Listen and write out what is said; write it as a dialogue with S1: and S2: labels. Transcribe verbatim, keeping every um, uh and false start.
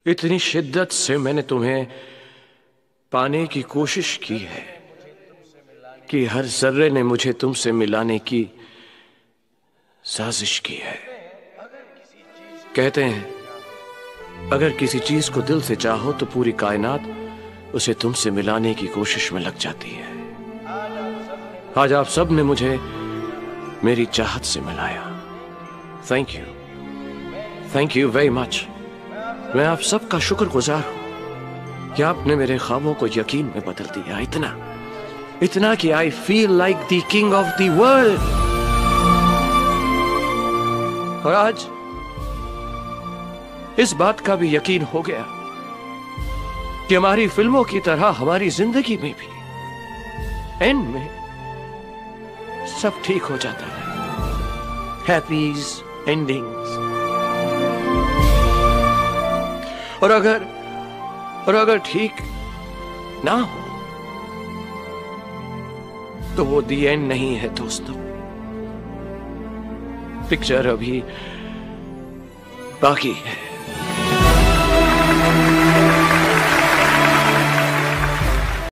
S1: इतनी शिद्दत से मैंने तुम्हें पाने की कोशिश की है कि हर जर्रे ने मुझे तुमसे मिलाने की साजिश की है। कहते हैं अगर किसी चीज को दिल से चाहो तो पूरी कायनात उसे तुमसे मिलाने की कोशिश में लग जाती है। आज आप सब ने मुझे मेरी चाहत से मिलाया। Thank you, thank you very much. मैं आप सबका शुक्रगुजार हूं कि आपने मेरे ख्वाबों को यकीन में बदल दिया। इतना इतना कि I feel like the king of the world. और आज इस बात का भी यकीन हो गया कि हमारी फिल्मों की तरह हमारी जिंदगी में भी एंड में सब ठीक हो जाता है। Happies endings. और अगर और अगर ठीक ना हो तो वो दी एंड नहीं है दोस्तों। पिक्चर अभी बाकी है।